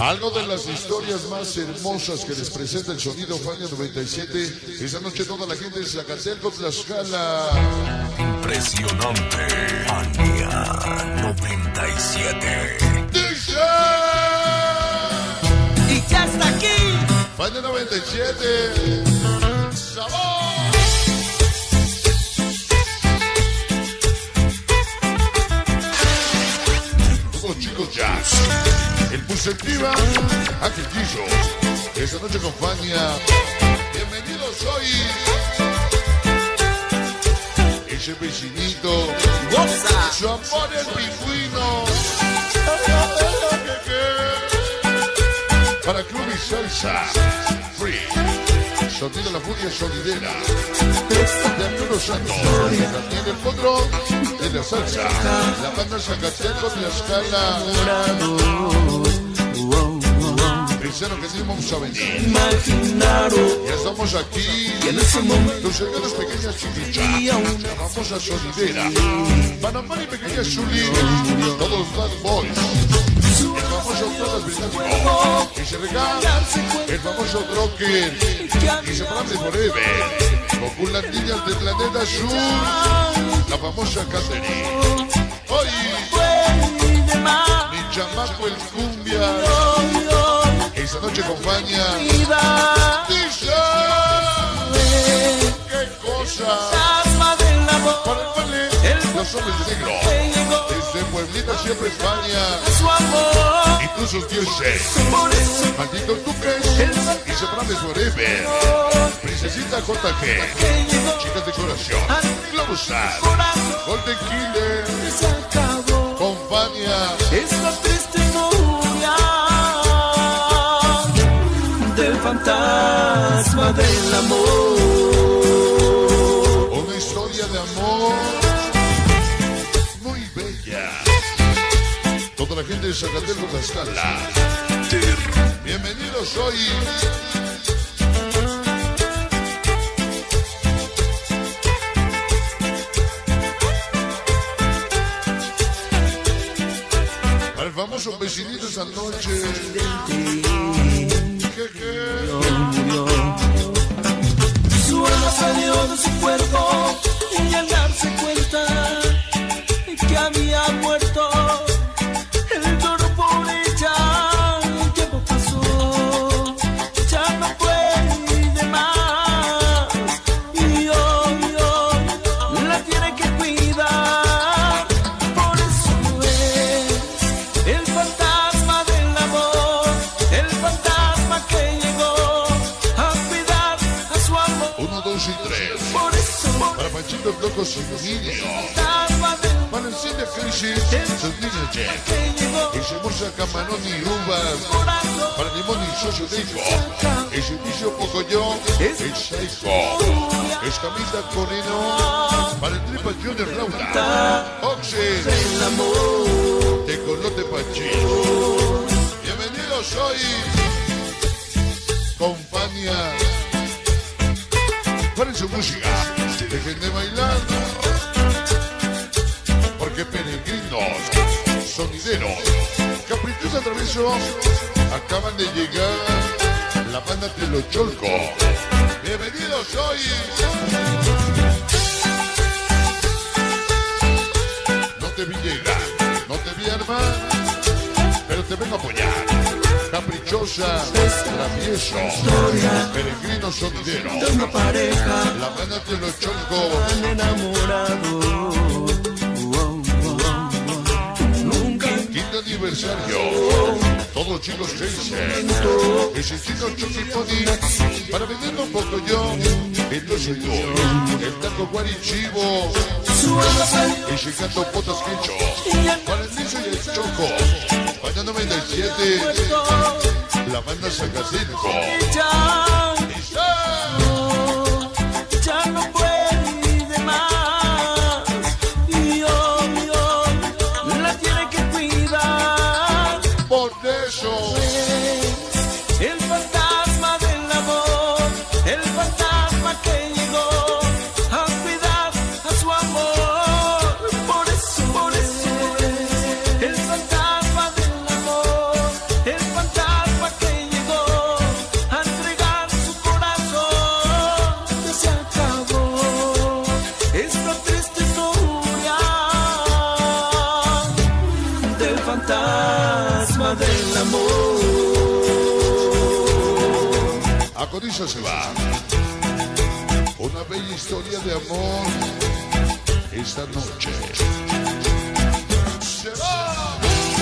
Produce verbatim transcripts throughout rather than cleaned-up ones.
Algo de las historias más hermosas que les presenta el sonido Fania noventa y siete. Esta noche toda la gente de Zacatelco, Tlaxcala. Impresionante. Fania noventa y siete. ¡Dice! Y ya está aquí. Fania noventa y siete. ¡Sabor! Todos los chicos jazz. El Pusentiva, Ángel Guillo. Esta noche con Fania. Bienvenidos hoy. Ese vecinito. Goza. Su amor el pingüino. Para Club y Salsa. Free. Sonido La Furia Sonidera. De Arturo Santos. También el potro de la salsa. La banda Zacatelco, Tlaxcala. Pensaron que sí vamos a venir. Imaginaron. Ya estamos aquí. Y en ese momento. Tus señores pequeñas chiquichas. La famosa sonidera. Panamá y pequeña Zuli. Todos los bad boys. El famoso Todas Británico. Y se regala. El famoso Trocker. Y se prende forever. Con las niñas del planeta azul. La famosa Catherine. Hoy. Mi chamaco el cumbia. Esta noche acompaña. Dice. ¡Qué cosa! Para el vale, los hombres negros. Desde Pueblita siempre España. Y tú sus dioses. Maldito Duques. Y se prende forever. Princesita J G. Chicas de corazón. Globosat. Golden Killer. Compañía. Esta triste historia del fantasma del amor. Una historia de amor muy bella. Toda la gente de Zacatelco, Tlaxcala. Bienvenidos hoy. Para el famoso vecinito esta noche. Su alma salió de su cuerpo y al darse cuenta que había muerto, el lloró por ella. El tiempo pasó, ya no puede más y hoy, hoy la tiene que cuidar. Por eso es el fantasma del amor, el fantasma que llegó a cuidar a su amor. Uno, dos y tres. Por eso Para Panchito Loco sin niño. fantasma del Para el cine Crisis, sus niños Jack. que llegó Ese bolsa camarón y uvas. llorando. Para limón y socio de hijo. Ese vicio pocoyo. Es Seiko. Es camisa corino. Para el tripa Junior Laura. Oxen. El amor. De Colote Pachito. Bienvenidos hoy. Compañía. Paren su música. Dejen de bailar. Porque peregrinos, sonideros, caprichosos atraveso, acaban de llegar. La banda Tlocholco. Bienvenidos hoy. No te vi llegar, no te vi armar, pero te vengo a apoyar. Caprichosa, travieso, peregrino sonidero. De una pareja La banda Tlocholco. tan enamorado. Nunca Quinto aniversario. Todos chicos que dicen. Ese chico Chuquiponi. Para venderlo un poco yo. El dos y dos. El taco guarichivo. su alma salió Ese gato potas quecho. Para el liso y el choco. Banda noventa y siete. La banda Zacatelco. ya, ya no puede más y hoy, hoy la tiene que cuidar. Por eso. El fantasma del amor, el fantasma que llegó a cuidar a su amor. Por eso, por eso, el fantasma del amor, el fantasma Macoriza se va. Una bella historia de amor esta noche. Se va.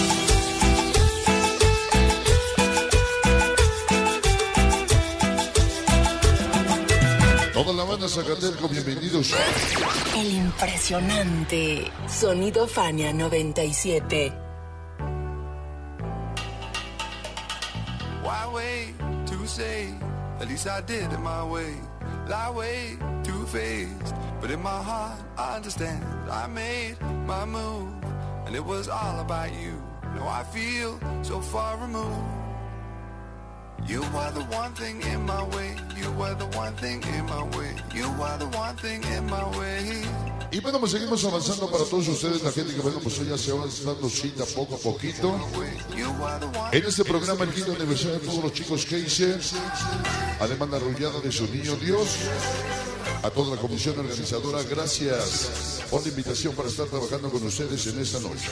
Toda la banda Zacateco, bienvenidos. El impresionante Sonido Fania noventa y siete. Why wait to say, at least I did it my way. Lie way too faced, but in my heart I understand. I made my move, and it was all about you. Now I feel so far removed. You were the one thing in my way. You were the one thing in my way. You were the one thing in my way. Y bueno, pues seguimos avanzando para todos ustedes, la gente que bueno, pues ya se va dando cita poco a poquito. En este programa, el quinto aniversario de todos los chicos Kaiser, además la arrullada de su niño Dios, a toda la comisión organizadora, gracias por la invitación para estar trabajando con ustedes en esta noche.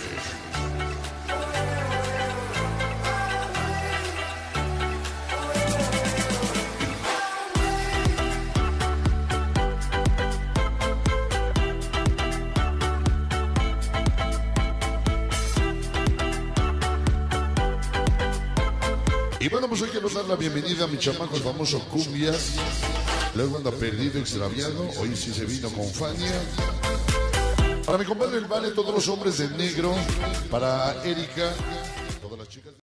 Y bueno, pues hoy quiero dar la bienvenida a mi chamaco, el famoso Cumbias. Luego anda perdido, extraviado. Hoy sí se vino con Fania. Para mi compadre el Vale, todos los hombres de negro. Para Erika, todas las chicas.